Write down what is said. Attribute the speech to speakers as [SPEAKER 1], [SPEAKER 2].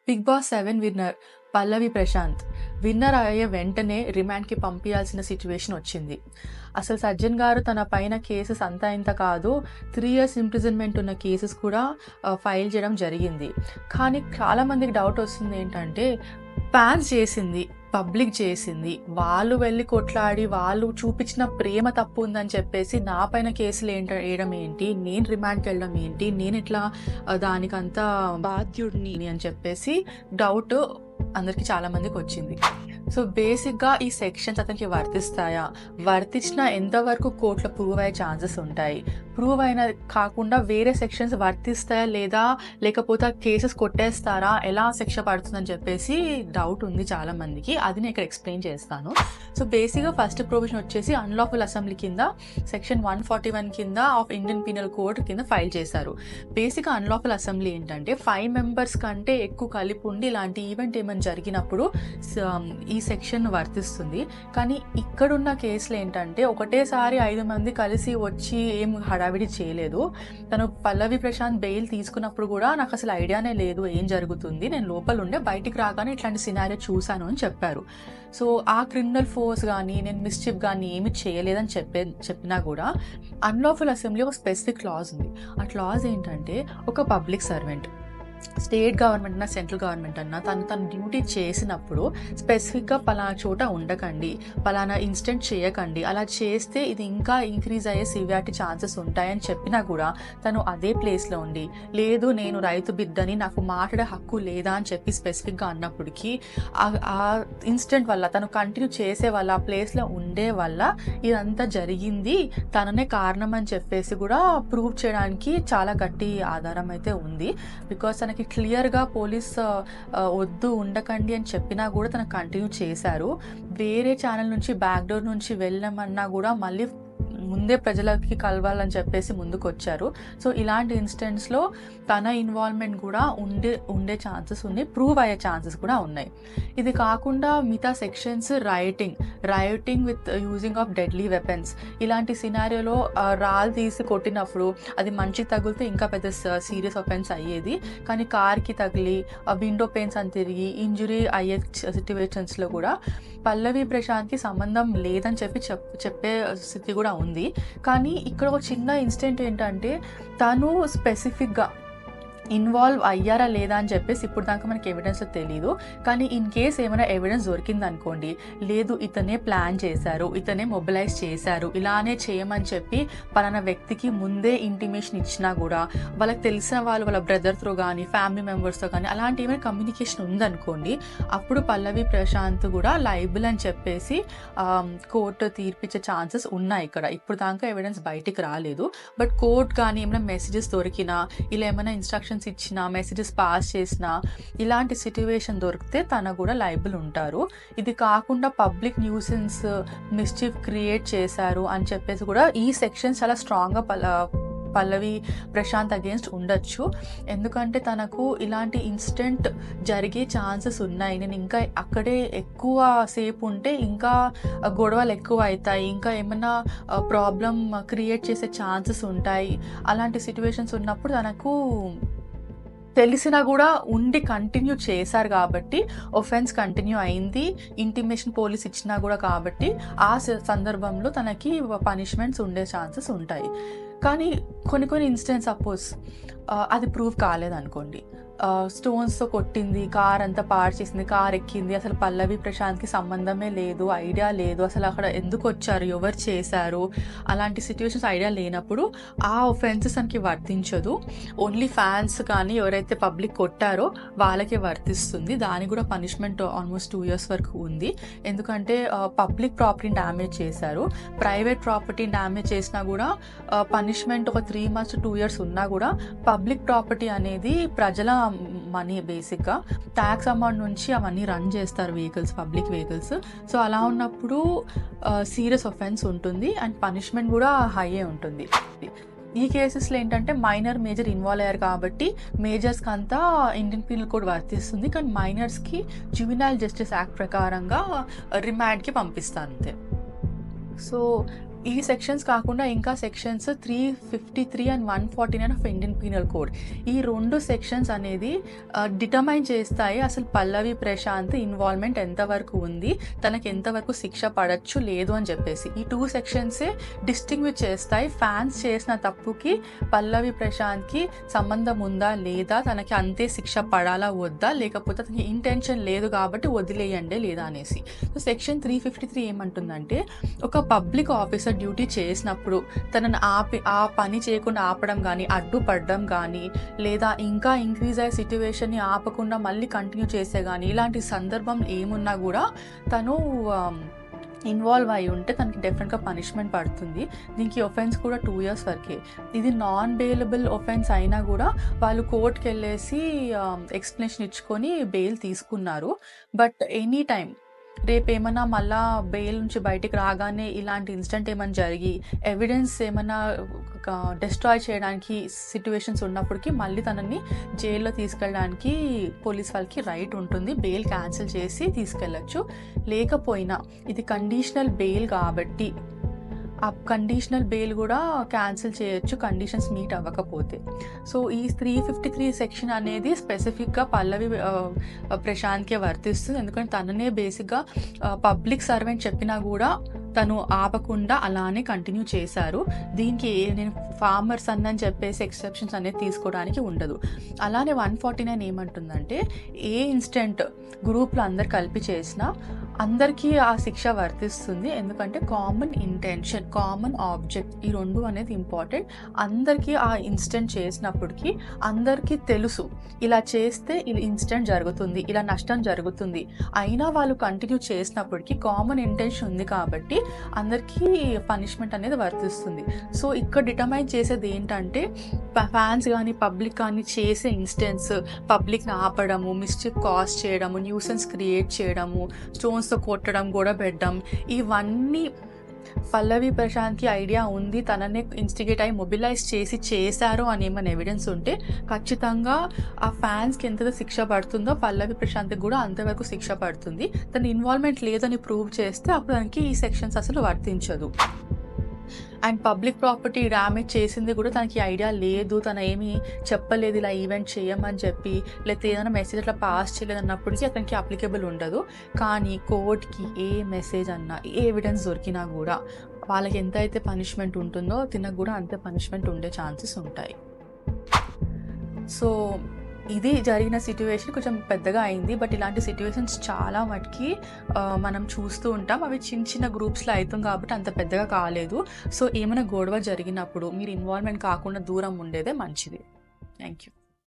[SPEAKER 1] Big Boss 7 winner Pallavi Prashanth winner అయ్యే వెంటనే రిమాండ్కి పంపించాల్సిన సిచ్యువేషన్ వచ్చింది. అసలు సజ్జన్ గారు తన పైన కేసెస్ అంతా ఇంత కాదు, 3 years ఇంప్రిజన్మెంట్ ఉన్న కేసెస్ కూడా ఫైల్ చేయడం జరిగింది. కానీ చాలామందికి డౌట్ వస్తుంది ఏంటంటే, ఫ్యాన్స్ చేసింది, పబ్లిక్ చేసింది, వాళ్ళు వెళ్ళి కొట్లాడి వాళ్ళు చూపించిన ప్రేమ తప్పు ఉందని చెప్పేసి నా పైన కేసులు వేయడం ఏంటి, నేను రిమాండ్కి వెళ్ళడం ఏంటి, నేను ఇట్లా దానికంతా బాధ్యుడిని అని చెప్పేసి డౌట్ అందరికి చాలా మందికి వచ్చింది. సో బేసిక్గా ఈ సెక్షన్స్ అతనికి వర్తిస్తాయా, వర్తించిన ఎంతవరకు కోర్టులో ప్రూవ్ అయ్యే ఛాన్సెస్ ఉంటాయి, ప్రూవ్ అయిన కాకుండా వేరే సెక్షన్స్ వర్తిస్తాయా లేదా, లేకపోతే కేసెస్ కొట్టేస్తారా, ఎలా శిక్ష పడుతుందని చెప్పేసి డౌట్ ఉంది చాలా మందికి. అది నేను ఇక్కడ ఎక్స్ప్లెయిన్ చేస్తాను. సో బేసిక్గా ఫస్ట్ ప్రొవిజన్ వచ్చేసి అన్లాఫుల్ అసెంబ్లీ కింద సెక్షన్ 141 కింద ఆఫ్ ఇండియన్ పీనల్ కోడ్ కింద ఫైల్ చేశారు. బేసిక్గా అన్లాఫుల్ అసెంబ్లీ ఏంటంటే 5 members కంటే ఎక్కువ కలిపి ఉండి ఇలాంటి ఈవెంట్ ఏమైనా జరిగినప్పుడు ఈ సెక్షన్ వర్తిస్తుంది. కానీ ఇక్కడున్న కేసులు ఏంటంటే ఒకటేసారి 5 మంది కలిసి వచ్చి ఏం హడావిడి చేయలేదు. తను పల్లవి ప్రశాంత్ బెయిల్ తీసుకున్నప్పుడు కూడా నాకు అసలు ఐడియానే లేదు ఏం జరుగుతుంది, నేను లోపల ఉండే బయటికి రాగానే ఇట్లాంటి సినారియో చూశాను అని చెప్పారు. సో ఆ క్రిమినల్ ఫోర్స్ కానీ నేను మిస్చిఫ్ కానీ ఏమి చేయలేదని చెప్పినా కూడా అన్లాఫుల్ అసెంబ్లీ ఒక స్పెసిఫిక్ క్లాజ్ ఉంది. ఆ క్లాజ్ ఏంటంటే, ఒక పబ్లిక్ సర్వెంట్, స్టేట్ గవర్నమెంట్ అన్నా సెంట్రల్ గవర్నమెంట్ అన్నా తన డ్యూటీ చేసినప్పుడు స్పెసిఫిక్గా పలానా చోట ఉండకండి, పలానా ఇన్సిడెంట్ చేయకండి, అలా చేస్తే ఇది ఇంకా ఇంక్రీజ్ అయ్యే సివియారిటీ ఛాన్సెస్ ఉంటాయని చెప్పినా కూడా తను అదే ప్లేస్లో ఉండి, లేదు నేను రైతు బిడ్డని నాకు మాట్లాడే హక్కు లేదా అని చెప్పి స్పెసిఫిక్గా అన్నప్పటికీ ఆ ఇన్సిడెంట్ వల్ల తను కంటిన్యూ చేసే వల్ల ఆ ప్లేస్లో ఉండే వల్ల ఇదంతా జరిగింది, తననే కారణం అని చెప్పేసి కూడా ప్రూవ్ చేయడానికి చాలా గట్టి ఆధారం అయితే ఉంది. బికాస్ తనకి క్లియర్గా పోలీస్ వద్దు ఉండకండి అని చెప్పినా కూడా తను కంటిన్యూ చేశారు. వేరే ఛానల్ నుంచి బ్యాక్ డోర్ నుంచి వెళ్ళమన్నా కూడా మళ్ళీ ముందే ప్రజలకి కలవాలని చెప్పేసి ముందుకు వచ్చారు. సో ఇలాంటి ఇన్సిడెంట్స్లో తన ఇన్వాల్వ్మెంట్ కూడా ఉండే ఛాన్సెస్ ప్రూవ్ అయ్యే ఛాన్సెస్ కూడా ఉన్నాయి. ఇది కాకుండా మిగతా sections rioting with using of deadly weapons, ఇలాంటి సినారియోలో రాళ్ళు తీసి కొట్టినప్పుడు అది మంచికి తగిలితే ఇంకా పెద్ద సీరియస్ అఫెన్స్ అయ్యేది. కానీ కార్కి తగిలి విండో పెయిన్స్ అని తిరిగి ఇంజురీ అయ్యే సిట్యువేషన్స్లో కూడా పల్లవి ప్రశాంత్కి సంబంధం లేదని చెప్పే స్థితి కూడా ఉంది. కానీ ఇక్కడ ఒక చిన్న ఇన్సిడెంట్ ఏంటంటే, తను స్పెసిఫిక్గా ఇన్వాల్వ్ అయ్యారా లేదా అని చెప్పేసి ఇప్పుడు దాకా మనకి ఎవిడెన్స్ తెలియదు. కానీ ఇన్ కేస్ ఏమైనా ఎవిడెన్స్ దొరికింది అనుకోండి, లేదు ఇతనే ప్లాన్ చేశారు, ఇతనే మొబిలైజ్ చేశారు, ఇలానే చేయమని చెప్పి పలానా వ్యక్తికి ముందే ఇంటిమేషన్ ఇచ్చినా కూడా వాళ్ళకి తెలిసిన వాళ్ళు వాళ్ళ బ్రదర్తో కానీ ఫ్యామిలీ మెంబర్స్తో కానీ అలాంటి ఏమైనా కమ్యూనికేషన్ ఉందనుకోండి, అప్పుడు పల్లవి ప్రశాంత్ కూడా లైబుల్ అని చెప్పేసి కోర్టు తీర్పిచ్చే ఛాన్సెస్ ఉన్నాయి. ఇక్కడ ఇప్పుడు దాకా ఎవిడెన్స్ బయటికి రాలేదు. బట్ కోర్టు కానీ ఏమైనా మెసేజెస్ దొరికినా, ఇలా ఏమైనా ఇన్స్ట్రక్షన్స్ ఇచ్చినా, మెసేజెస్ పాస్ చేసినా, ఇలాంటి సిట్యువేషన్ దొరికితే తన కూడా లైబుల్ ఉంటారు. ఇది కాకుండా పబ్లిక్ న్యూసెన్స్, మిస్చీఫ్ క్రియేట్ చేశారు అని చెప్పేసి కూడా ఈ సెక్షన్ చాలా స్ట్రాంగ్గా పల్లవి ప్రశాంత్ అగేన్స్ట్ ఉండొచ్చు. ఎందుకంటే తనకు ఇలాంటి ఇన్సిడెంట్ జరిగే ఛాన్సెస్ ఉన్నాయి, నేను ఇంకా అక్కడే ఎక్కువ సేపు ఉంటే ఇంకా గొడవలు ఎక్కువ అవుతాయి, ఇంకా ఏమైనా ప్రాబ్లం క్రియేట్ చేసే ఛాన్సెస్ ఉంటాయి, అలాంటి సిట్యువేషన్స్ ఉన్నప్పుడు తనకు తెలిసినా కూడా ఉండి కంటిన్యూ చేశారు కాబట్టి ఒఫెన్స్ కంటిన్యూ అయింది, ఇంటిమేషన్ పోలీస్ ఇచ్చినా కూడా కాబట్టి ఆ సందర్భంలో తనకి పనిష్మెంట్స్ ఉండే ఛాన్సెస్ ఉంటాయి. కానీ కొన్ని ఇన్సిడెంట్స్ సపోజ్ అది ప్రూవ్ కాలేదనుకోండి, స్టోన్స్తో కొట్టింది, కార్ అంతా పాడు చేసింది, కార్ ఎక్కింది, అసలు పల్లవి ప్రశాంత్కి సంబంధమే లేదు, ఐడియా లేదు, అసలు అక్కడ ఎందుకు వచ్చారు, ఎవరు చేశారు, అలాంటి సిచ్యువేషన్స్ ఐడియా లేనప్పుడు ఆ ఒఫెన్సెస్ తనకి వర్తించదు. ఓన్లీ ఫ్యాన్స్ కానీ ఎవరైతే పబ్లిక్ కొట్టారో వాళ్ళకే వర్తిస్తుంది. దానికి కూడా పనిష్మెంట్ ఆల్మోస్ట్ 2 years వరకు ఉంది. ఎందుకంటే పబ్లిక్ ప్రాపర్టీని డ్యామేజ్ చేశారు. ప్రైవేట్ ప్రాపర్టీని డ్యామేజ్ చేసినా కూడా పనిష్మెంట్ ఒక 3 months to 2 years ఉన్నా కూడా పబ్లిక్ ప్రాపర్టీ అనేది ప్రజల మనీ, బేసిక్గా ట్యాక్స్ అమౌంట్ నుంచి అవన్నీ రన్ చేస్తారు వెహికల్స్, పబ్లిక్ వెహికల్స్. సో అలా ఉన్నప్పుడు సీరియస్ ఒఫెన్స్ ఉంటుంది అండ్ పనిష్మెంట్ కూడా హైయే ఉంటుంది. ఈ కేసెస్లో ఏంటంటే మైనర్ మేజర్ ఇన్వాల్వ్ అయ్యారు కాబట్టి మేజర్స్కి అంతా ఇండియన్ పీనల్ కోడ్ వర్తిస్తుంది, కానీ మైనర్స్కి జ్యువెనైల్ జస్టిస్ యాక్ట్ ప్రకారంగా రిమాండ్కి పంపిస్తారు అంతే. సో ఈ సెక్షన్స్ కాకుండా ఇంకా sections 353 and 149 of Indian penal code, ఈ 2 సెక్షన్స్ అనేది డిటర్మైన్ చేస్తాయి అసలు పల్లవి ప్రశాంత్ ఇన్వాల్వ్మెంట్ ఎంతవరకు ఉంది, తనకి ఎంతవరకు శిక్ష పడచ్చు లేదు అని చెప్పేసి. ఈ 2 సెక్షన్సే డిస్టింగ్విష్ చేస్తాయి ఫ్యాన్స్ చేసిన తప్పుకి పల్లవి ప్రశాంత్కి సంబంధం ఉందా లేదా, తనకి అంతే శిక్ష పడాలా వద్దా, లేకపోతే తనకి ఇంటెన్షన్ లేదు కాబట్టి వదిలేయండి లేదా అనేసి. సో సెక్షన్ 353 ఏమంటుందంటే, ఒక పబ్లిక్ ఆఫీసర్ డ్యూటీ చేసినప్పుడు తనను ఆ పని చేయకుండా ఆపడం కానీ, అడ్డుపడడం కానీ, లేదా ఇంకా ఇంక్రీజ్ అయ్యే సిట్యువేషన్ని ఆపకుండా మళ్ళీ కంటిన్యూ చేసే కానీ, ఇలాంటి సందర్భం ఏమున్నా కూడా తను ఇన్వాల్వ్ అయి ఉంటే తనకి డెఫినెట్గా పనిష్మెంట్ పడుతుంది. దీనికి ఒఫెన్స్ కూడా 2 years వరకే. ఇది నాన్ బెయిలబుల్ ఒఫెన్స్ అయినా కూడా వాళ్ళు కోర్టుకి వెళ్ళేసి ఎక్స్ప్లెనేషన్ ఇచ్చుకొని బెయిల్ తీసుకున్నారు. బట్ ఎనీ టైం రేపు ఏమన్నా మళ్ళా బెయిల్ నుంచి బయటికి రాగానే ఇలాంటి ఇన్సిడెంట్ ఏమైనా జరిగి ఎవిడెన్స్ ఏమైనా డిస్ట్రాయ్ చేయడానికి సిట్యువేషన్స్ ఉన్నప్పటికీ మళ్ళీ తనని జైల్లో తీసుకెళ్ళడానికి పోలీస్ వాళ్ళకి రైట్ ఉంటుంది. బెయిల్ క్యాన్సిల్ చేసి తీసుకెళ్ళచ్చు. లేకపోయినా ఇది కండిషనల్ బెయిల్ కాబట్టి ఆ కండిషనల్ బెయిల్ కూడా క్యాన్సిల్ చేయొచ్చు కండిషన్స్ మీట్ అవ్వకపోతే. సో ఈ 353 సెక్షన్ అనేది స్పెసిఫిక్గా పల్లవి ప్రశాంత్కే వర్తిస్తుంది. ఎందుకంటే తననే బేసిక్గా పబ్లిక్ సర్వెంట్ చెప్పినా కూడా తను ఆపకుండా అలానే కంటిన్యూ చేశారు. దీనికి నేను ఫార్మర్స్ అని చెప్పేసి ఎక్సెప్షన్స్ అనేది తీసుకోవడానికి ఉండదు. అలానే 149 ఏమంటుందంటే, ఏ ఇన్సిడెంట్ గ్రూప్లో అందరు కలిపి చేసినా అందరికీ ఆ శిక్ష వర్తిస్తుంది. ఎందుకంటే కామన్ ఇంటెన్షన్, కామన్ ఆబ్జెక్ట్, ఈ 2 అనేది ఇంపార్టెంట్. అందరికీ ఆ ఇన్సిడెంట్ చేసినప్పటికీ అందరికీ తెలుసు ఇలా చేస్తే ఈ ఇన్సిడెంట్ జరుగుతుంది, ఇలా నష్టం జరుగుతుంది, అయినా వాళ్ళు కంటిన్యూ చేసినప్పటికీ కామన్ ఇంటెన్షన్ ఉంది కాబట్టి అందరికీ పనిష్మెంట్ అనేది వర్తిస్తుంది. సో ఇక్కడ డిటర్మైన్ చేసేది ఏంటంటే, ఫ్యాన్స్ కానీ పబ్లిక్ కానీ చేసే ఇన్సిడెంట్స్, పబ్లిక్ని ఆపడము, మిస్చిఫ్ కాజ్ చేయడము, న్యూసెన్స్ క్రియేట్ చేయడము, స్టోన్స్తో కొట్టడం, గొడవ పెట్టడం, ఇవన్నీ పల్లవి ప్రశాంత్కి ఐడియా ఉంది, తననే ఇన్స్టిగేట్ అయ్యి మొబిలైజ్ చేసి చేశారు అని ఏమైనా ఎవిడెన్స్ ఉంటే ఖచ్చితంగా ఆ ఫ్యాన్స్కి ఎంత శిక్ష పడుతుందో పల్లవి ప్రశాంత్కి కూడా అంతవరకు శిక్ష పడుతుంది. తన ఇన్వాల్వ్మెంట్ లేదని ప్రూవ్ చేస్తే అప్పుడు దానికి ఈ సెక్షన్స్ అసలు వర్తించదు. అండ్ పబ్లిక్ ప్రాపర్టీ డ్యామేజ్ చేసింది కూడా తనకి ఐడియా లేదు, తన ఏమీ చెప్పలేదు ఇలా ఈవెంట్ చేయమని చెప్పి, లేకపోతే ఏదైనా మెసేజ్ అట్లా పాస్ చేయలేదు అన్నప్పటికీ అతనికి అప్లికేబుల్ ఉండదు. కానీ కోర్టుకి ఏ మెసేజ్ అన్నా, ఏ ఎవిడెన్స్ దొరికినా కూడా వాళ్ళకి ఎంత అయితే పనిష్మెంట్ ఉంటుందో తినకు కూడా అంతే పనిష్మెంట్ ఉండే ఛాన్సెస్ ఉంటాయి. సో ఇది జరిగిన సిట్యువేషన్ కొంచెం పెద్దగా అయింది. బట్ ఇలాంటి సిట్యువేషన్స్ చాలా మటుకి మనం చూస్తూ ఉంటాం. అవి చిన్న చిన్న గ్రూప్స్లో అవుతాం కాబట్టి అంత పెద్దగా కాలేదు. సో ఏమైనా గొడవ జరిగినప్పుడు మీరు ఇన్వాల్వ్మెంట్ కాకుండా దూరం ఉండేదే మంచిది. Thank you.